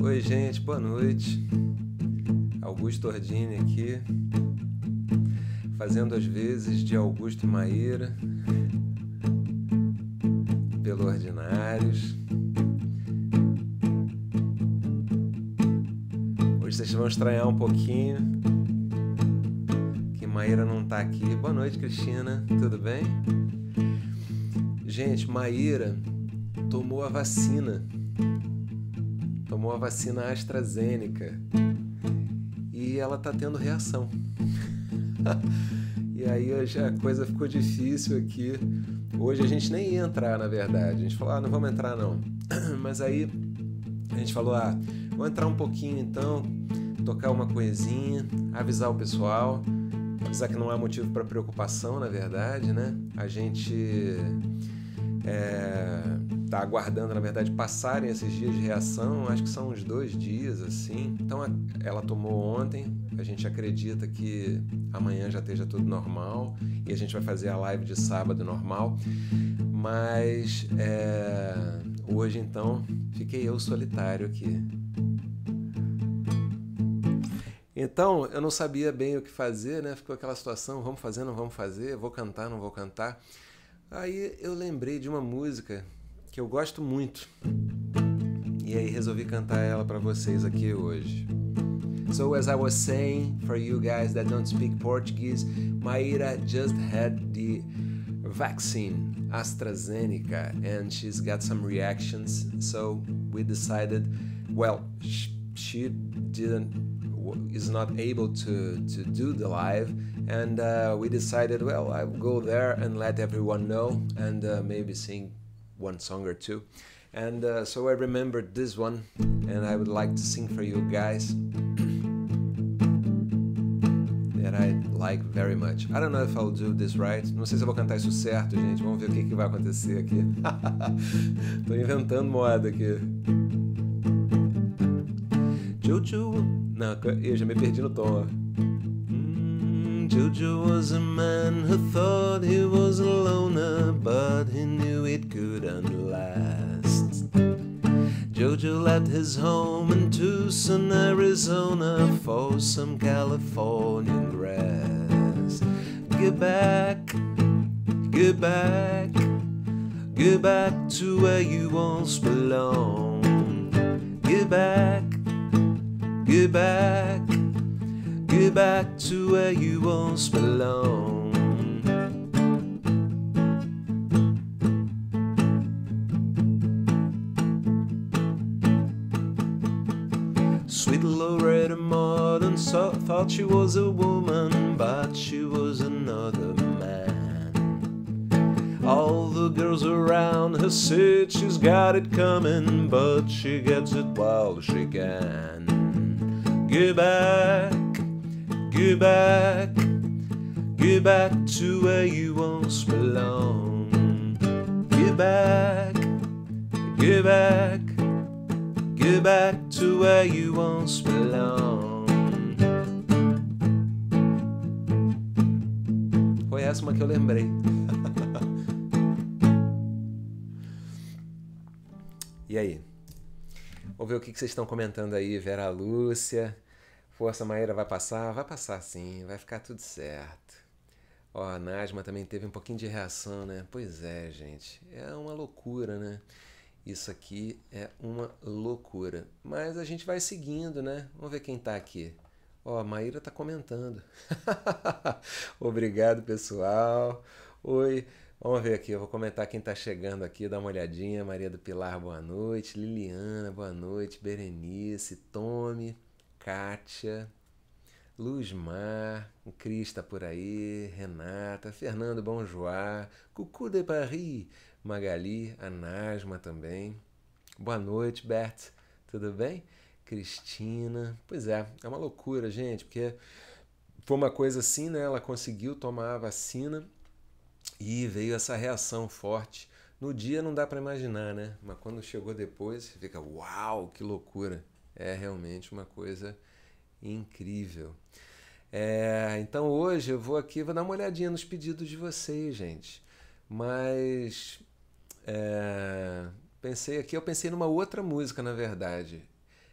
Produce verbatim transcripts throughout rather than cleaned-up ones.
Oi, gente, boa noite. Augusto Ordini aqui, fazendo as vezes de Augusto e Maíra, pelo Ordinários. Hoje vocês vão estranhar um pouquinho que Maíra não tá aqui. Boa noite, Cristina, tudo bem? Gente, Maíra tomou a vacina. Tomou a vacina AstraZeneca e ela tá tendo reação. E aí a coisa ficou difícil aqui. Hoje a gente nem ia entrar, na verdade. A gente falou, ah, não vamos entrar não. Mas aí a gente falou, ah, vamos entrar um pouquinho então, tocar uma coisinha, avisar o pessoal, avisar que não há motivo para preocupação, na verdade, né? A gente é, tá aguardando, na verdade, passarem esses dias de reação, acho que são uns dois dias, assim. Então, ela tomou ontem, a gente acredita que amanhã já esteja tudo normal e a gente vai fazer a live de sábado normal, mas é, hoje, então, fiquei eu solitário aqui. Então, eu não sabia bem o que fazer, né? Ficou aquela situação, vamos fazer, não vamos fazer, vou cantar, não vou cantar. Aí eu lembrei de uma música que eu gosto muito e aí resolvi cantar ela para vocês aqui hoje. So as I was saying, for you guys that don't speak Portuguese, Maíra just had the vaccine, AstraZeneca, and she's got some reactions. So we decided, well, she didn't is not able to to do the live, and uh, we decided, well, I will go there and let everyone know and uh, maybe sing one song or two. And uh, so I remembered this one and I would like to sing for you guys that I like very much. I don't know if I'll do this right. Não sei se eu vou cantar isso certo, gente. Vamos ver o que, que vai acontecer aqui. Tô inventando moda aqui. Jojo... Não, eu já me perdi no tom. Mm, Jojo was a man who thought he was a loner, but he knew it couldn't last. Jojo left his home in Tucson, Arizona, for some Californian grass. Get back, get back, get back to where you once belonged. Get back, get back, get back to where you once belonged. Sweet Loretta Martin thought she was a woman, but she was another man. All the girls around her said she's got it coming, but she gets it while she can. Get back, get back, get back to where you once belonged. Get back, get back, get back to where you once belonged. Foi essa uma que eu lembrei. E aí? Vamos ver o que vocês estão comentando aí, Vera Lúcia. Força, Maíra, vai passar? Vai passar sim, vai ficar tudo certo. Ó, a Nasma também teve um pouquinho de reação, né? Pois é, gente, é uma loucura, né? Isso aqui é uma loucura. Mas a gente vai seguindo, né? Vamos ver quem tá aqui. Ó, a Maíra tá comentando. Obrigado, pessoal. Oi. Vamos ver aqui, eu vou comentar quem tá chegando aqui, dá uma olhadinha. Maria do Pilar, boa noite. Liliana, boa noite. Berenice, Tome, Kátia, Luzmar, o Cris tá por aí, Renata, Fernando Bonjoá, Cucu de Paris, Magali, a Nasma também. Boa noite, Bert, tudo bem? Cristina, pois é, é uma loucura, gente, porque foi uma coisa assim, né? Ela conseguiu tomar a vacina e veio essa reação forte. No dia não dá para imaginar, né? Mas quando chegou depois, você fica, uau, que loucura. É realmente uma coisa incrível. É, então hoje eu vou aqui, vou dar uma olhadinha nos pedidos de vocês, gente. Mas é, pensei aqui, eu pensei numa outra música, na verdade.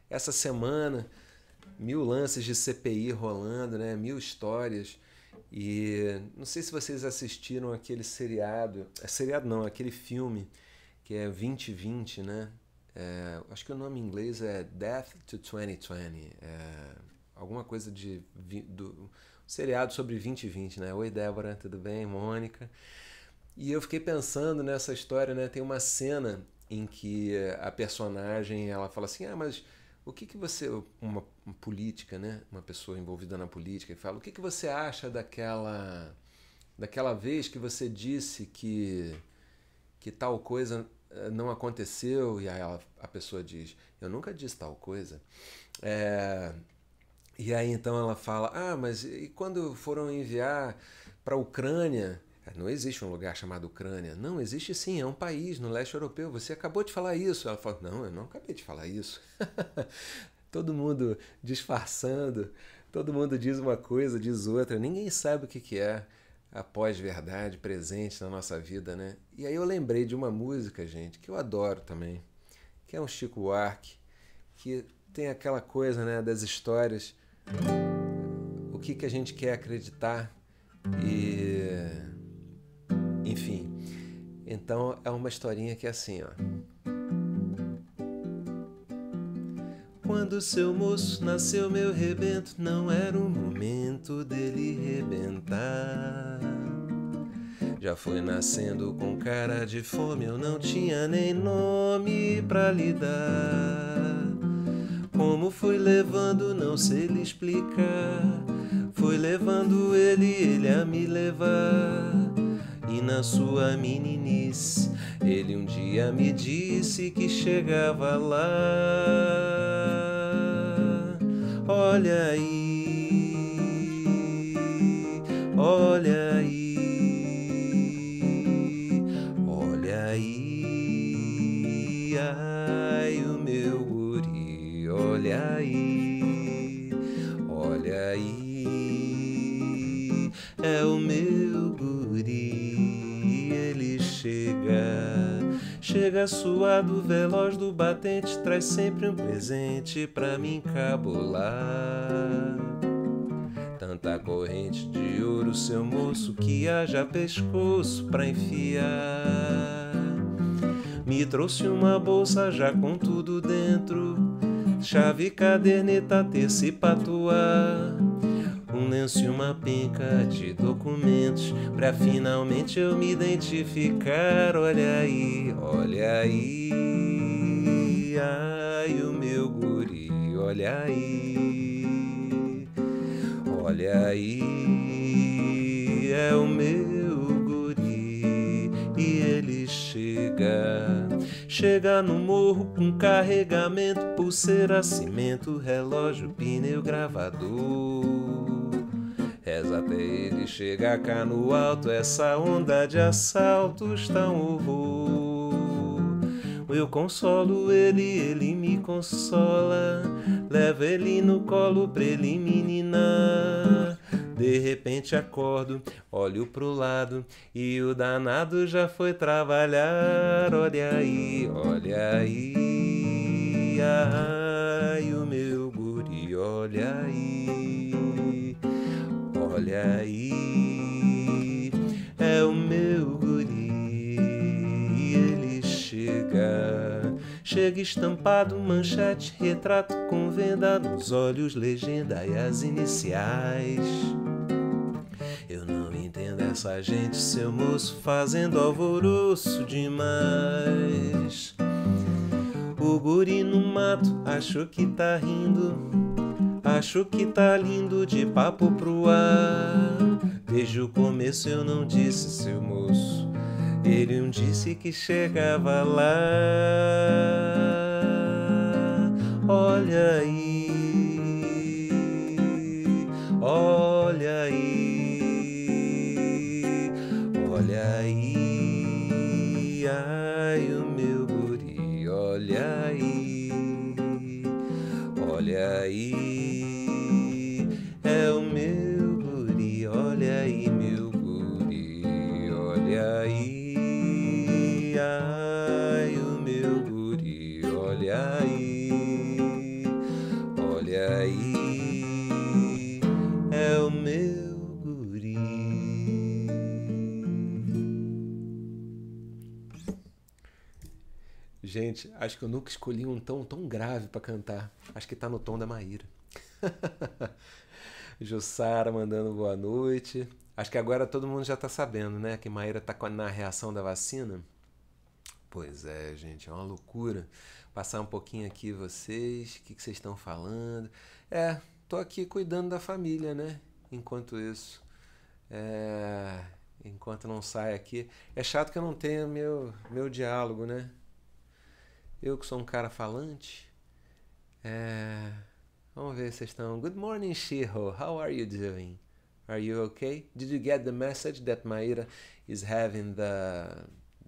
essa semana, mil lances de C P I rolando, né? Mil histórias. E não sei se vocês assistiram aquele seriado, é seriado não, aquele filme que é vinte vinte, né? É, acho que o nome em inglês é Death to vinte vinte, é, alguma coisa de do, um seriado sobre vinte vinte, né? Oi, Débora, tudo bem? Mônica. E eu fiquei pensando nessa história, né? Tem uma cena em que a personagem ela fala assim, ah, mas o que que você, uma, uma política, né? Uma pessoa envolvida na política, e fala, o que que você acha daquela, daquela vez que você disse que, que tal coisa não aconteceu? E aí ela, a pessoa diz, eu nunca disse tal coisa. É, e aí então ela fala, ah, mas e quando foram enviar para a Ucrânia? Não existe um lugar chamado Ucrânia. Não, existe sim, é um país no leste europeu. Você acabou de falar isso. Ela fala, não, eu não acabei de falar isso. Todo mundo disfarçando, todo mundo diz uma coisa, diz outra. Ninguém sabe o que que é a pós-verdade presente na nossa vida, né? E aí eu lembrei de uma música, gente, que eu adoro também, que é um Chico Buarque, que tem aquela coisa, né, das histórias, o que que a gente quer acreditar e... enfim, então é uma historinha que é assim, ó. Quando seu moço nasceu meu rebento, não era o momento dele rebentar. Já foi nascendo com cara de fome, eu não tinha nem nome pra lhe dar. Como fui levando, não sei lhe explicar. Fui levando ele, ele a me levar. E na sua meninice, ele um dia me disse que chegava lá. Olha aí, olha aí, olha aí, ai o meu guri, olha aí, olha aí, é o meu guri, ele chega. Chega suado, veloz do batente, traz sempre um presente pra me encabular. Tanta corrente de ouro, seu moço, que haja pescoço pra enfiar. Me trouxe uma bolsa já com tudo dentro, chave, caderneta, terça e patuá. Um lenço e uma penca de documentos pra finalmente eu me identificar. Olha aí, olha aí, ai o meu guri, olha aí, olha aí, é o meu guri. E ele chega, chega no morro com carregamento, pulseira, cimento, relógio, pneu, gravador. Reza até ele chegar cá no alto, essa onda de assaltos tá um horror. Eu consolo ele, ele me consola, levo ele no colo pra ele me ninar. De repente acordo, olho pro lado e o danado já foi trabalhar. Olha aí, olha aí, ai o meu guri, olha aí, olha aí, é o meu guri. E ele chega, chega estampado, manchete, retrato com venda nos olhos, legenda e as iniciais. Eu não entendo essa gente, seu moço, fazendo alvoroço demais. O guri no mato achou que tá rindo, acho que tá lindo de papo pro ar. Desde o começo eu não disse, seu moço, ele um disse que chegava lá. Olha aí, olha aí, olha aí, ai o meu guri, olha aí, olha aí, é o meu guri, olha aí, meu guri, olha aí, ai o meu guri, olha aí, Gente, acho que eu nunca escolhi um tom tão grave pra cantar. Acho que tá no tom da Maíra. Jussara mandando boa noite. Acho que agora todo mundo já tá sabendo, né? Que Maíra tá na reação da vacina. Pois é, gente, é uma loucura. Passar um pouquinho aqui vocês, o que, que vocês estão falando. É, tô aqui cuidando da família, né? Enquanto isso. É, enquanto não sai aqui. É chato que eu não tenho meu, meu diálogo, né? Eu que sou um cara falante. É, vamos ver se vocês estão. Good morning, Shiro. How are you doing? Are you okay? Did you get the message that Maíra is having the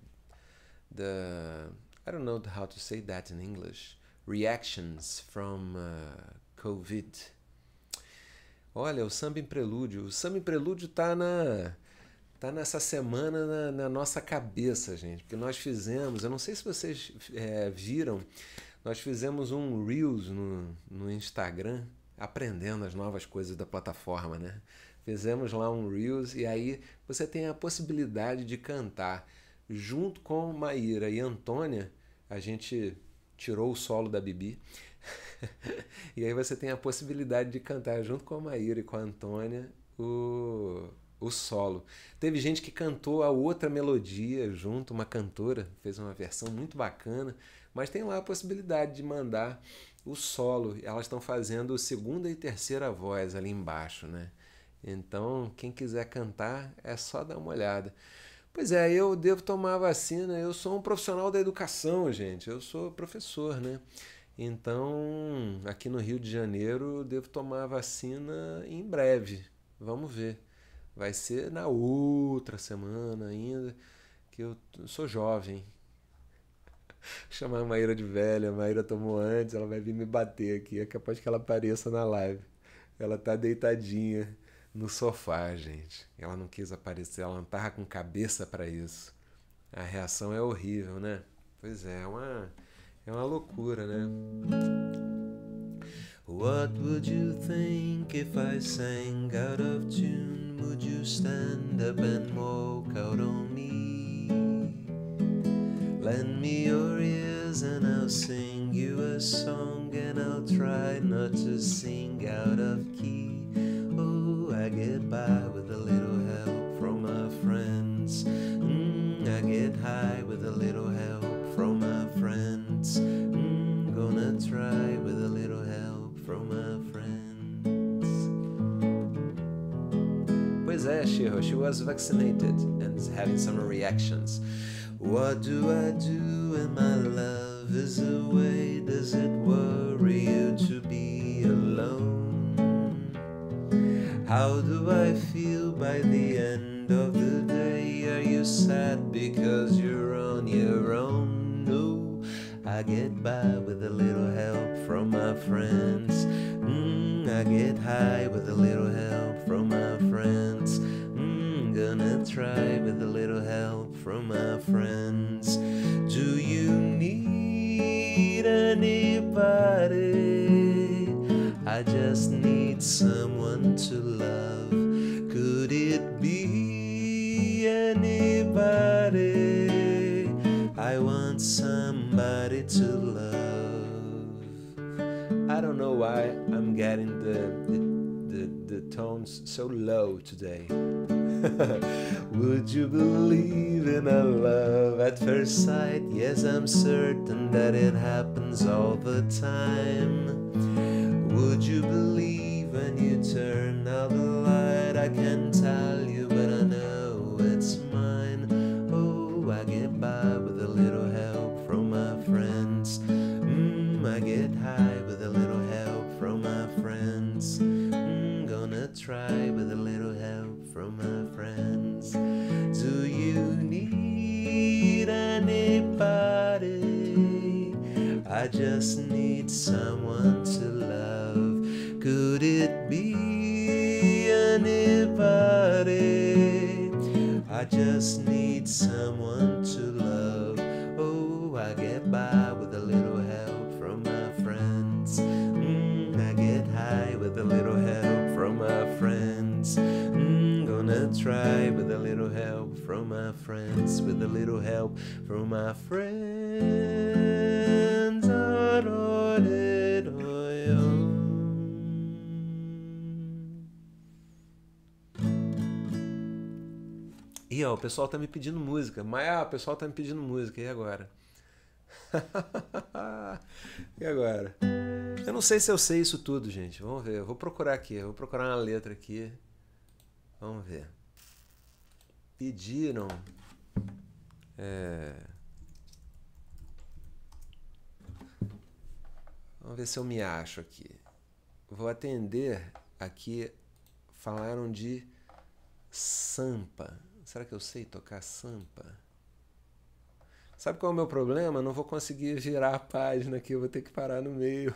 the I don't know how to say that in English. Reactions from uh, COVID. Olha, o Samba em Prelúdio. O Samba em Prelúdio tá na tá nessa semana na, na nossa cabeça, gente, porque nós fizemos. Eu não sei se vocês é, viram. Nós fizemos um Reels no, no Instagram, aprendendo as novas coisas da plataforma, né? Fizemos lá um Reels e aí você tem a possibilidade de cantar junto com Maíra e Antônia. A gente tirou o solo da Bibi. E aí você tem a possibilidade de cantar junto com a Maíra e com a Antônia o, o solo. Teve gente que cantou a outra melodia junto, uma cantora, fez uma versão muito bacana. Mas tem lá a possibilidade de mandar o solo. Elas estão fazendo segunda e terceira voz ali embaixo, né? Então, quem quiser cantar, é só dar uma olhada. Pois é, eu devo tomar a vacina. Eu sou um profissional da educação, gente. Eu sou professor, né? Então, aqui no Rio de Janeiro, eu devo tomar a vacina em breve. Vamos ver. Vai ser na outra semana ainda, que eu sou jovem. Chamar a Maíra de velha. A Maíra tomou antes, ela vai vir me bater aqui. É capaz que ela apareça na live. Ela tá deitadinha no sofá, gente. Ela não quis aparecer, ela não tava com cabeça pra isso. A reação é horrível, né? Pois é, é uma, é uma loucura, né? What would you think if I sang out of tune? Would you stand up and walk out on me? Lend me your ears and I'll sing you a song, and I'll try not to sing out of key. Oh, I get by with a little help from my friends. Mm, I get high with a little help from my friends. Mm, gonna try with a little help from my friends. Pois é, Shiro, she was vaccinated and having some reactions. What do I do when my love is away? Does it worry you to be alone? How do I feel by the end of the day? Are you sad because you're on your own? No, I get by with a little help from my friends. Mm, I get high with a little help from my friends. Mm, gonna try with a little help from my friends. Do you need anybody? I just need someone to love. Could it be anybody? I want somebody to love. I don't know why I'm getting the, the, the, the tones so low today. Would you believe in a love at first sight? Yes, I'm certain that it happens all the time. Would you believe when you turn out the light? I can't tell you, but I know it's mine. Oh, I get by with a little help from my friends. Mm, I get high with a little help from my friends. Mm, gonna try with a little help from my friends. Do you need anybody? I just need someone to love. Could it be anybody? I just need someone to love. Oh, I get by with a little help from my friends. Mm, I get high with a little help from my friends. Mm, gonna try with a little help from my friends. with a little help from my friends. E ó, o pessoal tá me pedindo música. Mas ah, o pessoal tá me pedindo música. E agora? E agora? Eu não sei se eu sei isso tudo, gente. Vamos ver. Eu vou procurar aqui. Eu vou procurar uma letra aqui. Vamos ver. Pediram. É... Vamos ver se eu me acho aqui. Vou atender aqui. Falaram de sampa. Será que eu sei tocar sampa? Sabe qual é o meu problema? Eu não vou conseguir girar a página aqui. Eu vou ter que parar no meio.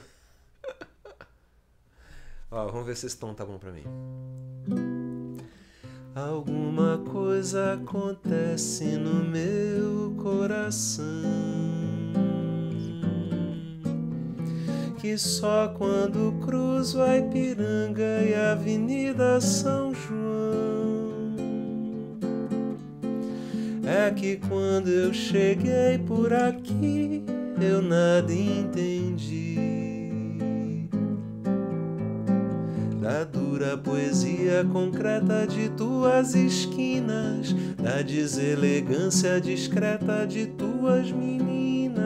Ó, vamos ver se esse tom tá bom pra mim. Alguma coisa acontece no meu coração que só quando cruzo a Ipiranga e a Avenida São João é que quando eu cheguei por aqui eu nada entendi da dura poesia concreta de tuas esquinas, da deselegância discreta de tuas meninas.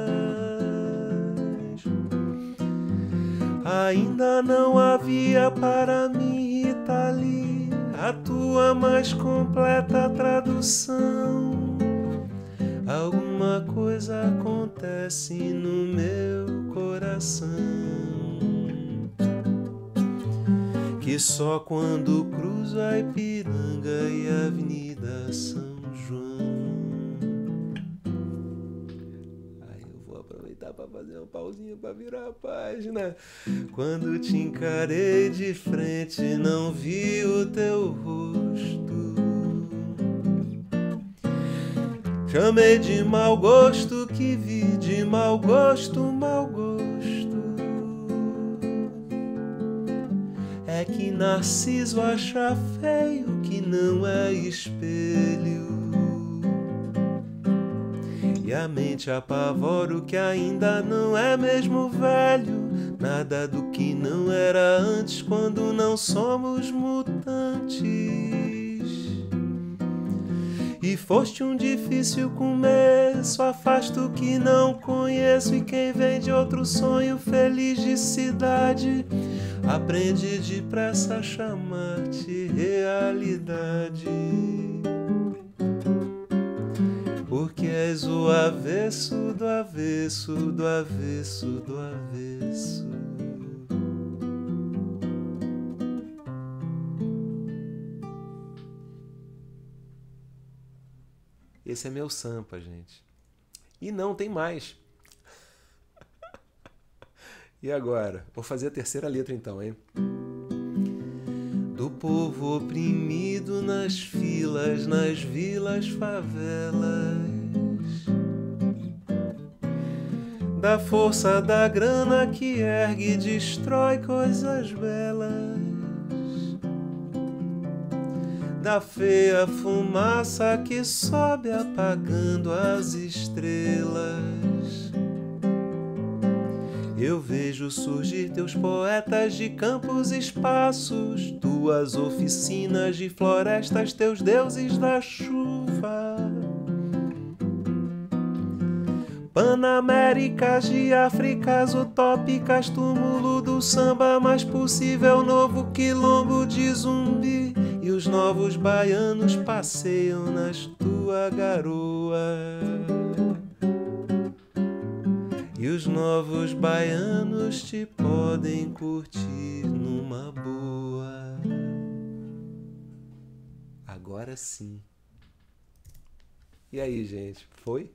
Ainda não havia para mim, Rita Lee, a tua mais completa tradução. Alguma coisa acontece no meu coração que só quando cruzo a Ipiranga e a Avenida São João. Aí eu vou aproveitar para fazer uma pausinha para virar a página. Quando te encarei de frente, não vi o teu rosto. Chamei de mau gosto que vi, de mau gosto, mau gosto. É que Narciso acha feio que não é espelho, e a mente apavora o que ainda não é mesmo velho. Nada do que não era antes quando não somos mutantes. E foste um difícil começo, afasto o que não conheço, e quem vem de outro sonho feliz de cidade aprende depressa a chamar-te realidade, porque és o avesso do avesso do avesso do avesso. Esse é meu sampa, gente. E não tem mais. E agora? Vou fazer a terceira letra então, hein? Do povo oprimido nas filas, nas vilas, favelas, da força da grana que ergue e destrói coisas belas, da feia fumaça que sobe apagando as estrelas. Eu vejo surgir teus poetas de campos e espaços, tuas oficinas de florestas, teus deuses da chuva. Panaméricas de Áfricas utópicas, túmulo do samba mais possível, novo quilombo de Zumbi. E os novos baianos passeiam nas tua garoa. E os novos baianos te podem curtir numa boa. Agora sim. E aí, gente? Foi?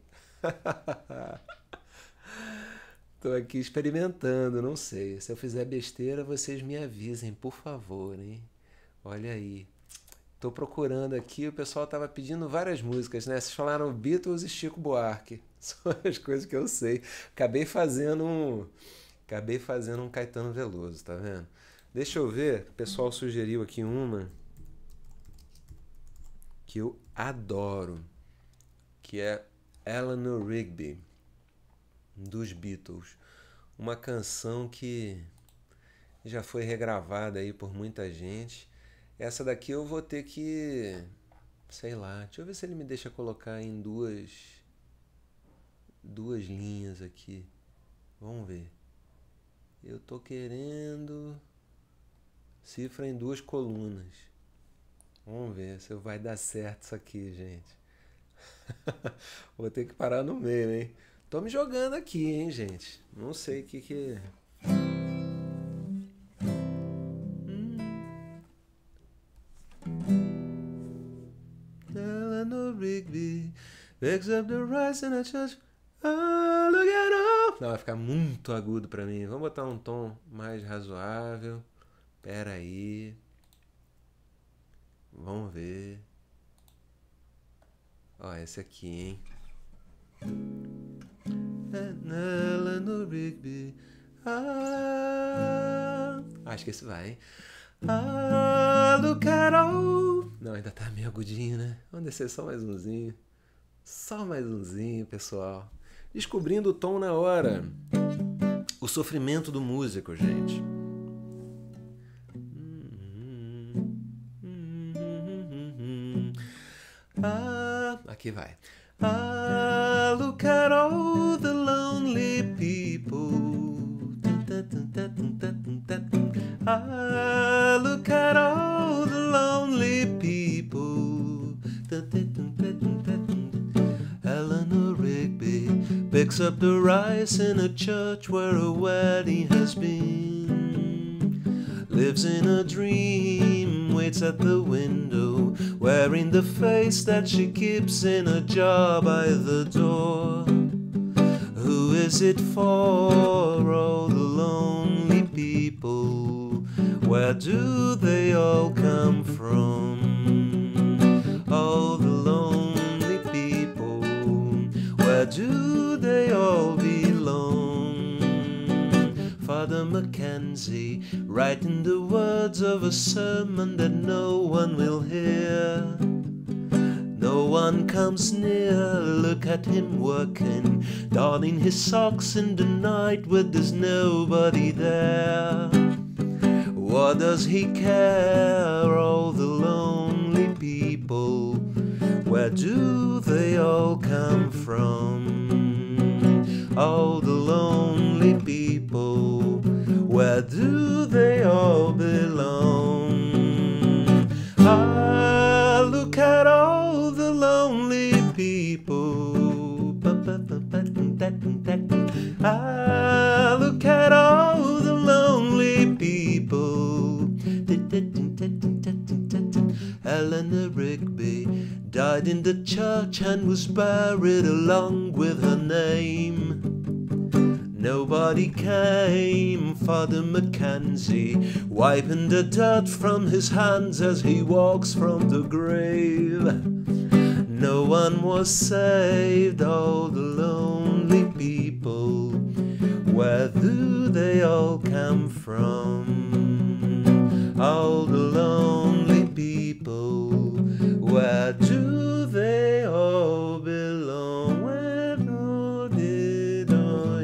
Tô aqui experimentando, não sei. Se eu fizer besteira, vocês me avisem, por favor, hein? Olha aí. Tô procurando aqui, o pessoal tava pedindo várias músicas, né? Vocês falaram Beatles e Chico Buarque. São as coisas que eu sei. Acabei fazendo um... Acabei fazendo um Caetano Veloso, tá vendo? Deixa eu ver. O pessoal sugeriu aqui uma que eu adoro. que é Eleanor Rigby, dos Beatles. Uma canção que já foi regravada aí por muita gente. Essa daqui eu vou ter que, sei lá, deixa eu ver se ele me deixa colocar em duas, duas linhas aqui. Vamos ver. Eu tô querendo cifra em duas colunas. Vamos ver se vai dar certo isso aqui, gente. Vou ter que parar no meio, hein? Tô me jogando aqui, hein, gente? Não sei o que que... Eleanor Rigby picks up the rice in a church. Oh, look at all. Não, vai ficar muito agudo pra mim. Vamos botar um tom mais razoável. Pera aí. Vamos ver. Ó, esse aqui, hein? Eleanor Rigby. Ah, acho que esse vai, hein? Ah, look at all. Não, ainda tá meio agudinho, né? Vamos descer só mais umzinho. Só mais umzinho, pessoal. Descobrindo o tom na hora. O sofrimento do músico, gente. Ah, aqui vai. Ah, look at all the lonely people. Ah, look at all the lonely people. Eleanor Rigby picks up the rice in a church where a wedding has been. Lives in a dream, waits at the window, wearing the face that she keeps in a jar by the door. Who is it for, all the lonely people? Where do they all come from? All the lonely people, where do they all belong? Father Mackenzie, writing the words of a sermon that no one will hear. No one comes near, look at him working, darning his socks in the night where there's nobody there. What does he care, all the lonely people? Where do they all come from? All the lonely people, where do they all belong? Ah, look at all the lonely people. Ah, look at all the lonely people. Eleanor Rigby died in the church and was buried along with her name. Nobody came, Father Mackenzie, wiping the dirt from his hands as he walks from the grave. No one was saved, all the lonely people. Where do they all come from? All the lonely people. Where do they all belong? Where do they belong?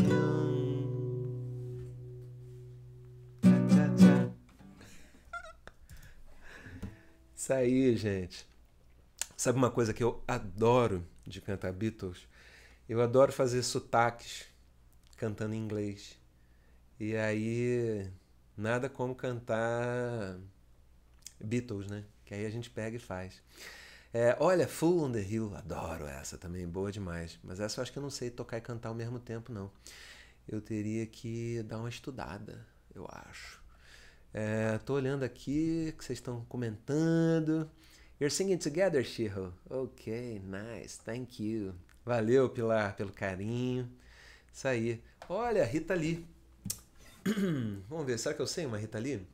Isso aí, gente. Sabe uma coisa que eu adoro de cantar Beatles? Eu adoro fazer sotaques cantando em inglês. E aí, nada como cantar Beatles, né? Que aí a gente pega e faz. É, olha, Fool on the Hill, adoro essa também, boa demais. Mas essa eu acho que eu não sei tocar e cantar ao mesmo tempo, não. Eu teria que dar uma estudada, eu acho. É, tô olhando aqui que vocês estão comentando. You're singing together, Shiro? Ok, nice, thank you. Valeu, Pilar, pelo carinho. Isso aí. Olha, Rita Lee. Vamos ver, será que eu sei uma Rita Lee?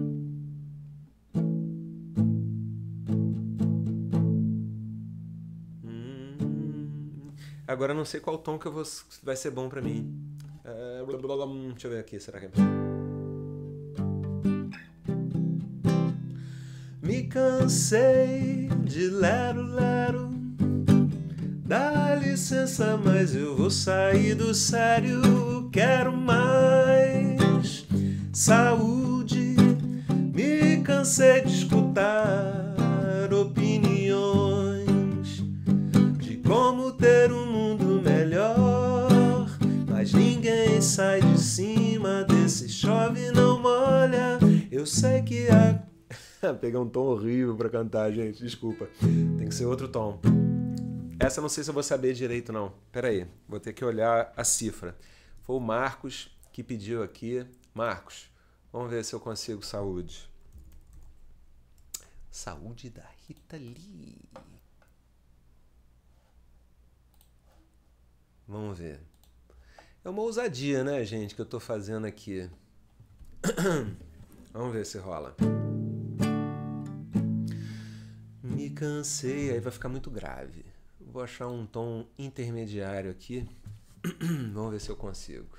Hum, agora eu não sei qual tom que eu vou, vai ser bom pra mim. Uh, blá, blá, blá, deixa eu ver aqui, será que é... Me cansei de lero, lero, Dá licença, mas eu vou sair do sério. Quero mais saúde. Me cansei de escutar opiniões de como ter um mundo melhor, mas ninguém sai de cima desse chove não molha. Eu sei que a... Peguei um tom horrível pra cantar, gente, desculpa. Tem que ser outro tom. Essa eu não sei se eu vou saber direito, não. Pera aí, vou ter que olhar a cifra. Foi o Marcos que pediu aqui. Marcos, vamos ver se eu consigo saúde. Saúde da Rita Lee. Vamos ver. É uma ousadia, né, gente, que eu tô fazendo aqui. Vamos ver se rola. Me cansei, aí vai ficar muito grave. Vou achar um tom intermediário aqui. Vamos ver se eu consigo.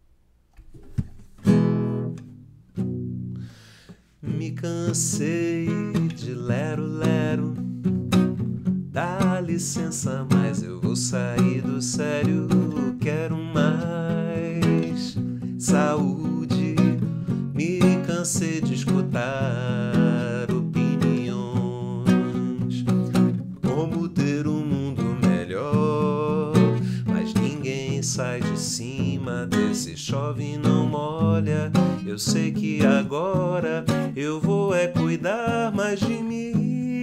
Me cansei de lero-lero. Dá licença, mas eu vou sair do sério. Quero mais saúde. Me cansei de escutar opiniões. Como ter um mundo melhor, mas ninguém sai de cima desse chove e não molha. Eu sei que agora eu vou é cuidar mais de mim.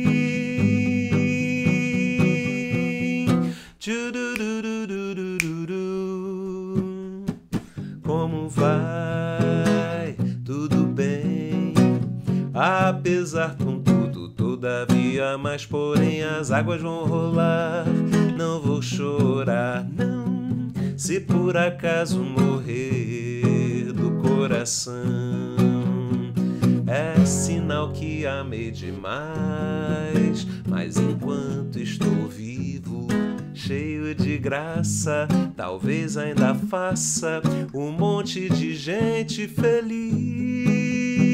Como vai? Tudo bem? Apesar contudo, todavia, mas porém as águas vão rolar. Não vou chorar, não, se por acaso morrer do coração. É sinal que amei demais, mas enquanto estou vivo, cheio de graça, talvez ainda faça um monte de gente feliz.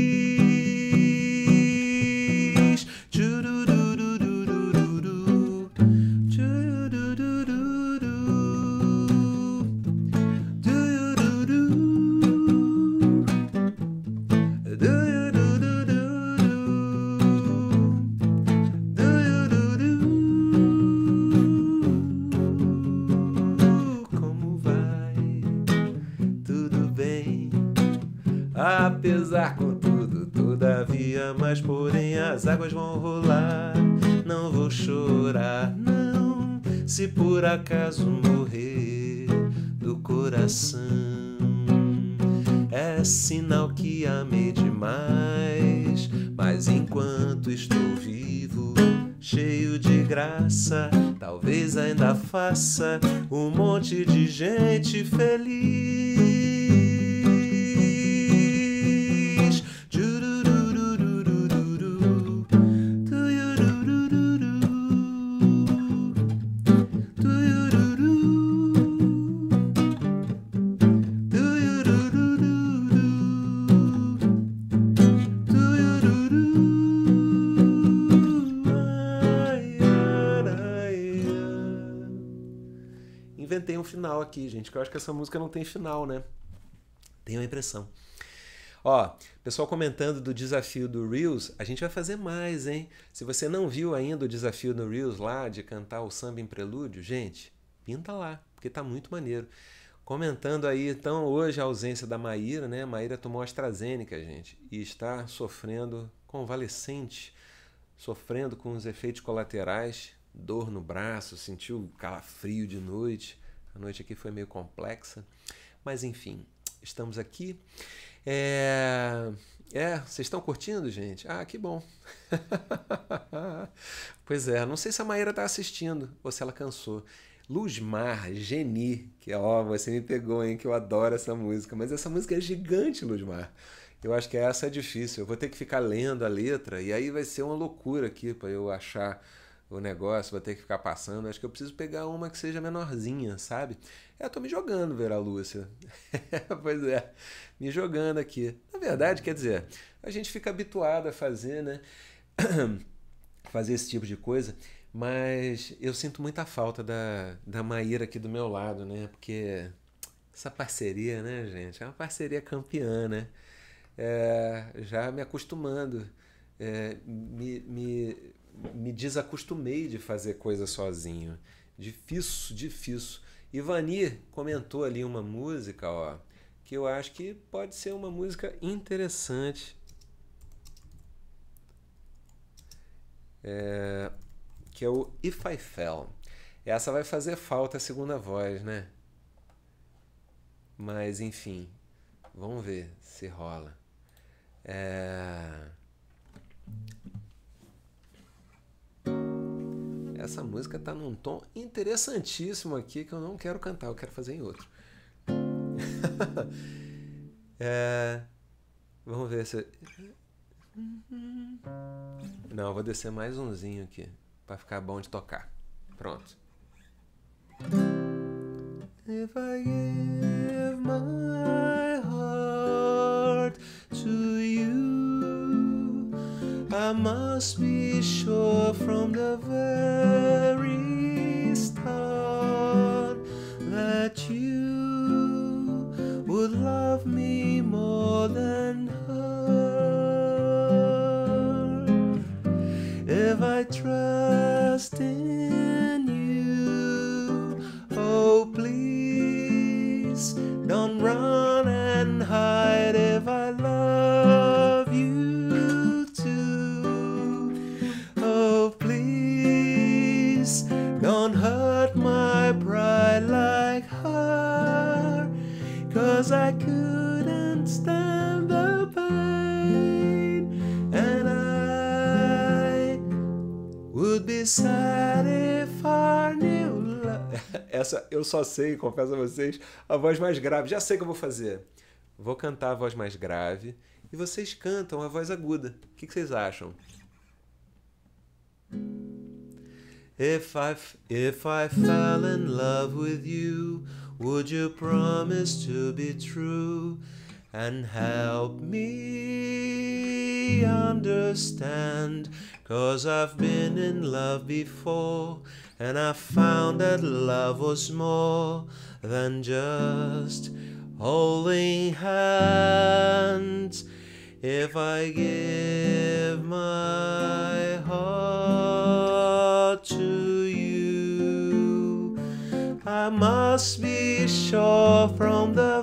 Tchururururururu, tchurururururu, dururu, durururu, dururu. Como vai? Tudo bem? Apesar contudo, todavia, mas porém as águas vão rolar. Não vou chorar, não, se por acaso morrer do coração. É sinal que amei demais, mas enquanto estou vivo, cheio de graça, talvez ainda faça um monte de gente feliz. Tchururururururu, tuiururururu, tuiururu, tuiurururu, tuiururu. Ai, ai, ai. Inventei um final aqui, gente, que eu acho que essa música não tem final, né? Tenho a impressão. Ó, pessoal comentando do desafio do Reels, a gente vai fazer mais, hein? Se você não viu ainda o desafio no Reels lá, de cantar o samba em prelúdio, gente, pinta lá, porque tá muito maneiro. Comentando aí, então, hoje a ausência da Maíra, né? A Maíra tomou AstraZeneca, gente, e está sofrendo, convalescente, sofrendo com os efeitos colaterais, dor no braço, sentiu calafrio de noite. A noite aqui foi meio complexa, mas enfim, estamos aqui. É, é, vocês estão curtindo, gente? Ah, que bom. Pois é, não sei se a Maíra está assistindo ou se ela cansou. Luzmar, Geni, que ó, você me pegou, hein, que eu adoro essa música, mas essa música é gigante, Luzmar. Eu acho que essa é difícil, eu vou ter que ficar lendo a letra e aí vai ser uma loucura aqui para eu achar o negócio, vou ter que ficar passando. Acho que eu preciso pegar uma que seja menorzinha, sabe? É, eu tô me jogando, Vera Lúcia. Pois é, me jogando aqui. Na verdade, quer dizer, a gente fica habituado a fazer, né? Fazer esse tipo de coisa. Mas eu sinto muita falta da, da Maíra aqui do meu lado, né? Porque essa parceria, né, gente? É uma parceria campeã, né? É, já me acostumando, é, me, me, me desacostumei de fazer coisa sozinho. Difícil, difícil. Ivani comentou ali uma música, ó, que eu acho que pode ser uma música interessante, que é o If I Fell. Essa vai fazer falta a segunda voz, né? Mas enfim, vamos ver se rola. É... Essa música tá num tom interessantíssimo aqui que eu não quero cantar, eu quero fazer em outro. é... Vamos ver se. Não, eu vou descer mais umzinho aqui pra ficar bom de tocar. Pronto. If I give my heart to you, I must be sure from the very start that you would love me more than her. If I trust in you, oh please don't run and hide. If I love you too, oh please don't hurt my pride like her, 'cause I couldn't stand the pain, and I would be sad if I knew love. Essa eu só sei, confesso a vocês, a voz mais grave. Já sei o que eu vou fazer. Vou cantar a voz mais grave e vocês cantam a voz aguda. O que vocês acham? If I, if I fell in love with you, would you promise to be true and help me understand? 'Cause I've been in love before, and I found that love was more than just holding hands. If I give my heart to you, I must be sure from the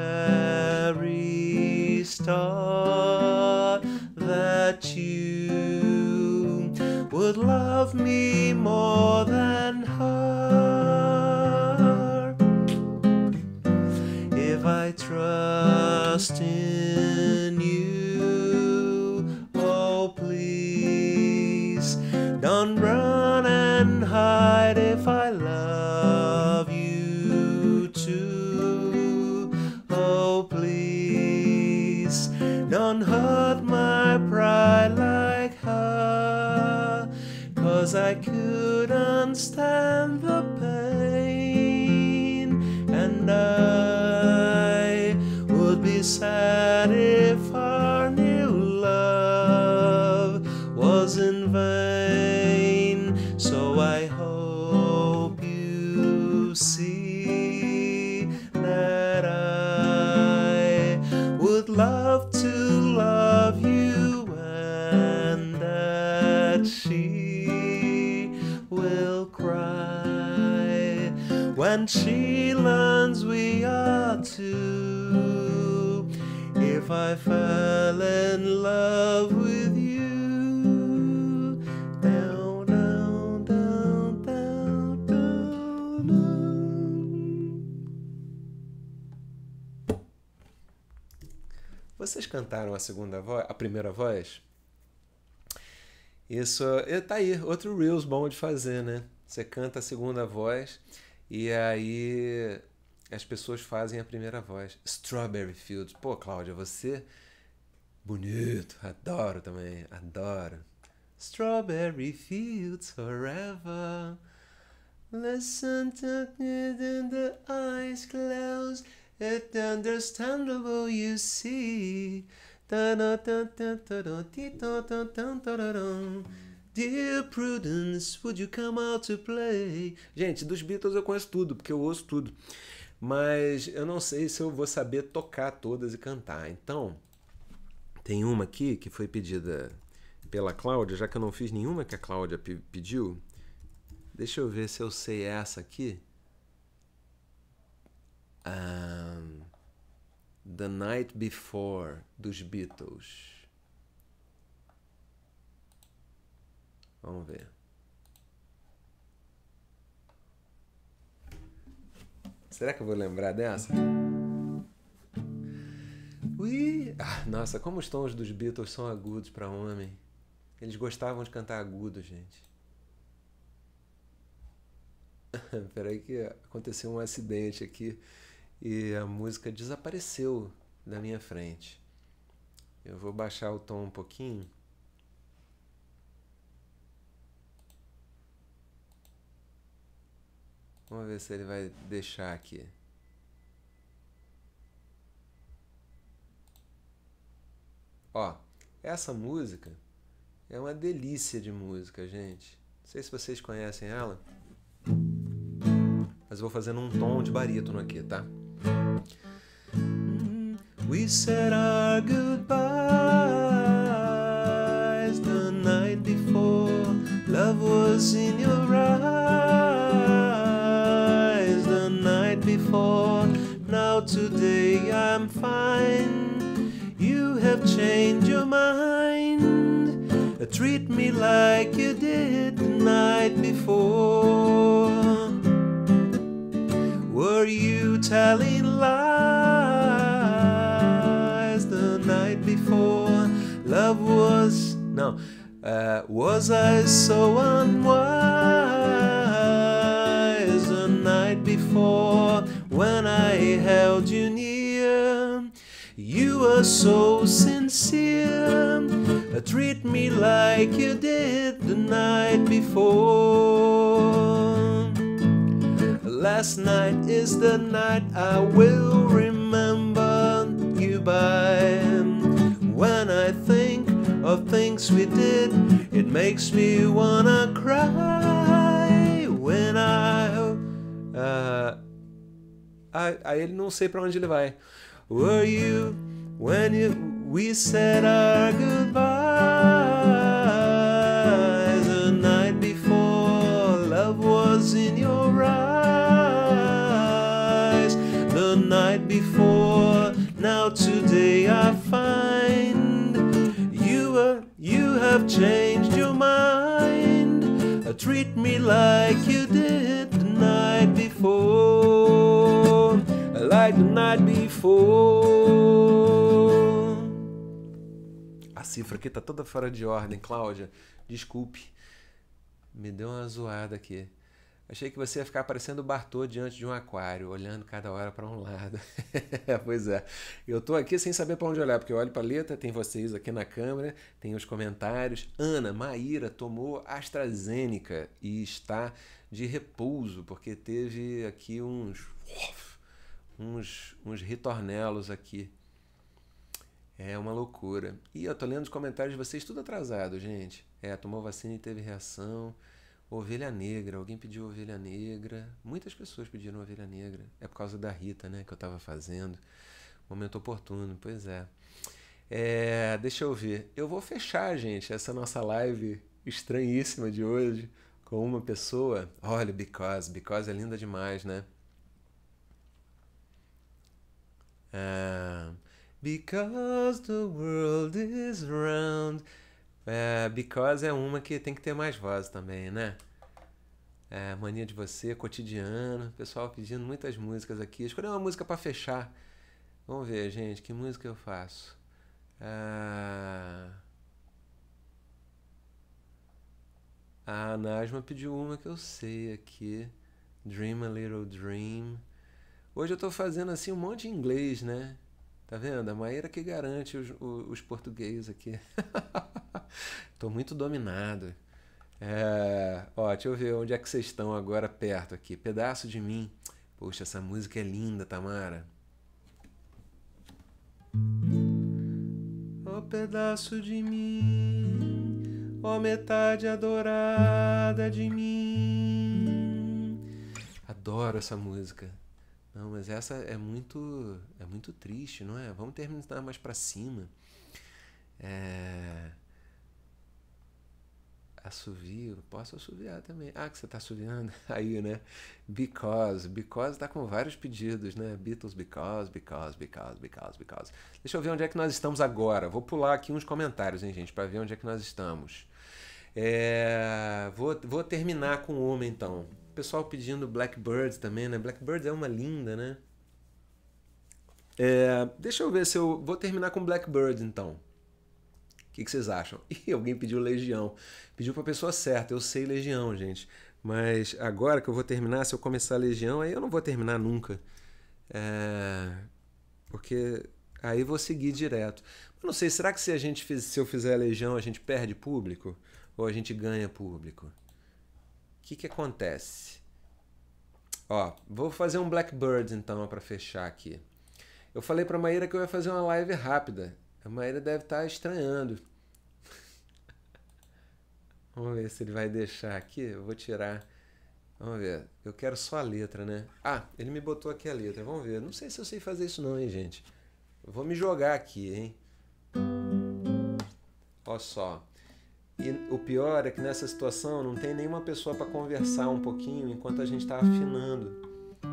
very start that you would love me more than her. If I trust in you, oh please don't run and hide. If I love you too, oh please don't hurt my pride like her, 'cause I couldn't stand the pain, and I would be sad if our new love was in vain. So I hope you see that I would love to love you, and that she will cry when she learns we are two. If I fell in love with you, down, down, down, down, down, down. Vocês cantaram a segunda voz, a primeira voz? Isso, e tá aí, outro Reels bom de fazer, né? Você canta a segunda voz e aí as pessoas fazem a primeira voz. Strawberry Fields. Pô, Cláudia, você... Bonito, adoro também, adoro. Strawberry Fields forever. Listen to it in the eyes closed. It's understandable, you see. Dear Prudence, would you come out to play? Gente, dos Beatles eu conheço tudo, porque eu ouço tudo. Mas eu não sei se eu vou saber tocar todas e cantar. Então, tem uma aqui que foi pedida pela Cláudia, já que eu não fiz nenhuma que a Cláudia pediu. Deixa eu ver se eu sei essa aqui. Um, The Night Before, dos Beatles. Vamos ver. Será que eu vou lembrar dessa? Ui! Ah, nossa, como os tons dos Beatles são agudos para homem. Eles gostavam de cantar agudo, gente. Peraí que aconteceu um acidente aqui e a música desapareceu da minha frente. Eu vou baixar o tom um pouquinho. Vamos ver se ele vai deixar aqui. Ó, essa música é uma delícia de música, gente. Não sei se vocês conhecem ela, mas eu vou fazendo um tom de barítono aqui, tá? We said our goodbyes the night before. Love was in your eyes the night before. Now today I'm fine. You have changed your mind. Treat me like you did the night before. Were you telling lies the night before? Love was... No. Uh, was I so unwise the night before? When I held you near, you were so sincere. Treat me like you did the night before. Last night is the night I will remember you by. When I think of things we did, it makes me wanna cry. When I... Uh, aí, aí ele não sei pra onde ele vai. Were you when you we said our goodbyes the night before? Love was in your eyes the night before. Now today I find you were, you have changed your mind. Treat me like you did the night before. Like the night before. A cifra aqui tá toda fora de ordem, Cláudia. Desculpe. Me deu uma zoada aqui. Achei que você ia ficar parecendo o Bartô diante de um aquário, olhando cada hora para um lado. Pois é. Eu tô aqui sem saber para onde olhar, porque eu olho para a letra, tem vocês aqui na câmera, tem os comentários. Ana, Maíra tomou AstraZeneca e está de repouso, porque teve aqui uns... Uns, uns ritornelos aqui. É uma loucura. E eu tô lendo os comentários de vocês tudo atrasado, gente. É, tomou vacina e teve reação. Ovelha negra, alguém pediu ovelha negra. Muitas pessoas pediram ovelha negra. É por causa da Rita, né, que eu tava fazendo. Momento oportuno, pois é. É, deixa eu ver. Eu vou fechar, gente, essa nossa live estranhíssima de hoje com uma pessoa. Olha, Because. Because é linda demais, né? Uh, because the world is round. Uh, because é uma que tem que ter mais voz também, né? Uh, Mania de Você, Cotidiano. Pessoal pedindo muitas músicas aqui. Escolhi uma música para fechar. Vamos ver, gente, que música eu faço. Uh... A Najma pediu uma que eu sei aqui. Dream a Little Dream. Hoje eu tô fazendo assim um monte de inglês, né? Tá vendo? A Maíra que garante os, os, os portugueses aqui. Tô muito dominado. É, ó, deixa eu ver onde é que vocês estão agora perto aqui. Pedaço de Mim. Poxa, essa música é linda, Tamara. Oh, pedaço de mim, ó metade adorada de mim. Adoro essa música. Não, mas essa é muito, é muito triste, não é? Vamos terminar mais pra cima. É... Assovio, posso assoviar também. Ah, que você tá assoviando aí, né? Because, because tá com vários pedidos, né? Beatles, because, because, because, because, because. Deixa eu ver onde é que nós estamos agora. Vou pular aqui uns comentários, hein, gente, para ver onde é que nós estamos. É... Vou, vou terminar com uma, então. O pessoal pedindo Blackbird também, né? Blackbird é uma linda, né? É... Deixa eu ver se eu... Vou terminar com Blackbird, então. O que, que vocês acham? Ih, alguém pediu Legião. Pediu para a pessoa certa. Eu sei Legião, gente. Mas agora que eu vou terminar, se eu começar Legião, aí eu não vou terminar nunca. É... Porque aí eu vou seguir direto. Mas não sei, será que se, a gente fiz, se eu fizer Legião, a gente perde público? Ou a gente ganha público? O que, que acontece? Ó, vou fazer um Blackbird, então, para fechar aqui. Eu falei para a Maíra que eu ia fazer uma live rápida. A Maíra deve estar estranhando. Vamos ver se ele vai deixar aqui. Eu vou tirar. Vamos ver. Eu quero só a letra, né? Ah, ele me botou aqui a letra. Vamos ver. Não sei se eu sei fazer isso não, hein, gente. Eu vou me jogar aqui, hein? Olha só. E o pior é que nessa situação não tem nenhuma pessoa para conversar um pouquinho enquanto a gente está afinando.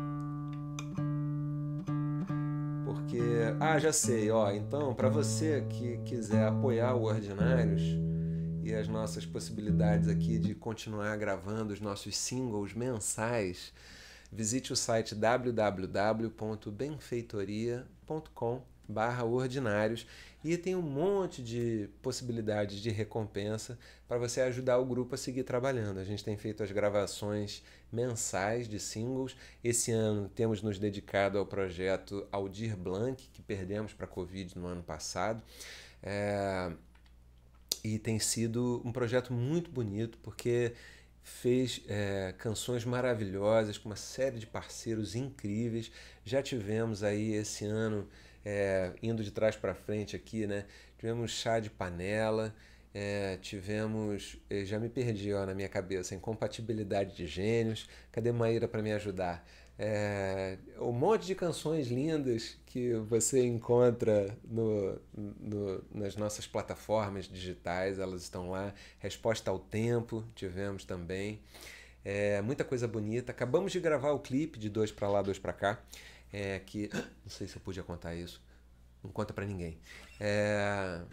Porque, ah, já sei, ó, então, para você que quiser apoiar o Ordinários e as nossas possibilidades aqui de continuar gravando os nossos singles mensais, visite o site w w w ponto benfeitoria ponto com barra ordinários e tem um monte de possibilidades de recompensa para você ajudar o grupo a seguir trabalhando. A gente tem feito as gravações mensais de singles. Esse ano temos nos dedicado ao projeto Aldir Blanc, que perdemos para a Covid no ano passado. É... E tem sido um projeto muito bonito, porque fez é, canções maravilhosas com uma série de parceiros incríveis. Já tivemos aí esse ano, é, indo de trás para frente aqui, né? Tivemos Chá de Panela, é, tivemos, já me perdi ó, na minha cabeça, Incompatibilidade de Gênios. Cadê Maíra para me ajudar? É, um monte de canções lindas que você encontra no, no, nas nossas plataformas digitais, elas estão lá. Resposta ao Tempo, tivemos também. É, muita coisa bonita. Acabamos de gravar o clipe de Dois Pra Lá, Dois Pra Cá, é, que... Não sei se eu podia contar isso. Não conta pra ninguém. É...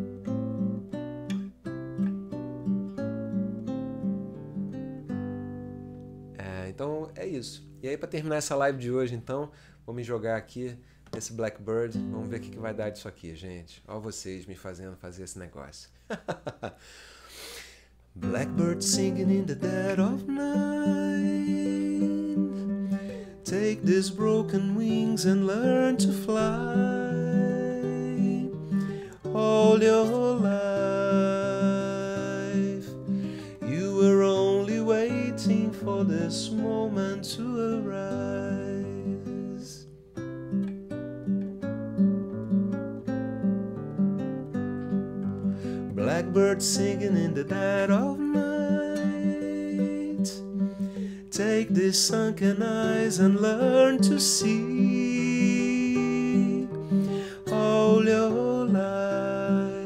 É, então é isso. E aí, para terminar essa live de hoje, então, vou me jogar aqui nesse Blackbird. Vamos ver o que, que vai dar disso aqui, gente. Olha vocês me fazendo fazer esse negócio. Blackbird singing in the dead of night. Take these broken wings and learn to fly. All your life you were only waiting for this moment to arise. Blackbird singing in the dead of night. Take these sunken eyes and learn to see. All your life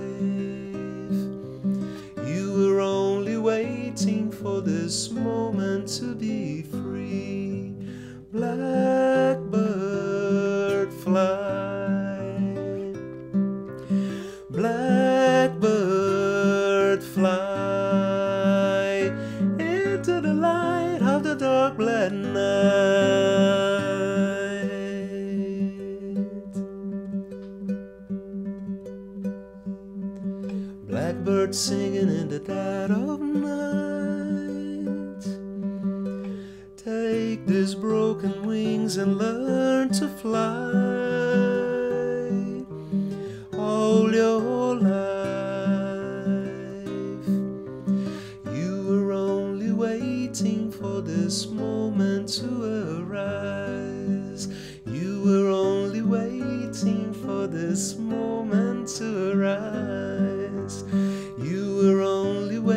you were only waiting for this moment to be free. Blackbird fly, blackbird fly into the light of the dark black night. Blackbird singing in the dead of night. Take these broken wings and learn to fly. All your life you were only waiting for this moment to arise. You were only waiting for this moment to arise. You were only waiting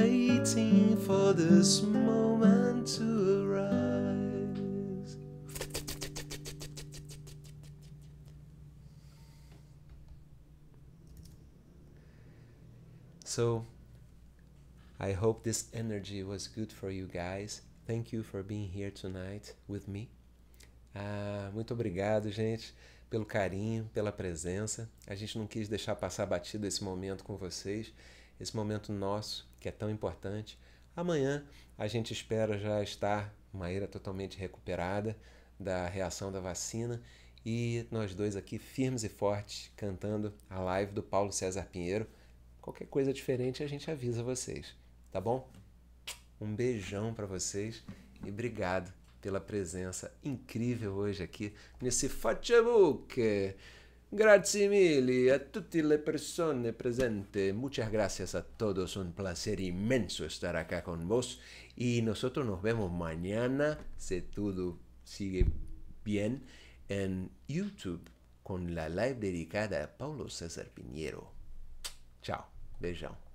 So I hope this energy was good for you guys. Thank you for being here tonight with me. Ah, muito obrigado, gente, pelo carinho, pela presença. A gente não quis deixar passar batido esse momento com vocês, esse momento nosso, que é tão importante. Amanhã a gente espera já estar Maíra totalmente recuperada da reação da vacina e nós dois aqui firmes e fortes cantando a live do Paulo César Pinheiro. Qualquer coisa diferente a gente avisa vocês, tá bom? Um beijão para vocês e obrigado pela presença incrível hoje aqui nesse Facebook. Grazie mille a tutte le persone presentes. Muchas gracias a todos. Un placer inmenso estar acá con vos. Y nosotros nos vemos mañana, si todo sigue bien, en YouTube con la live dedicada a Paulo César Pinheiro. Chao. Beijão.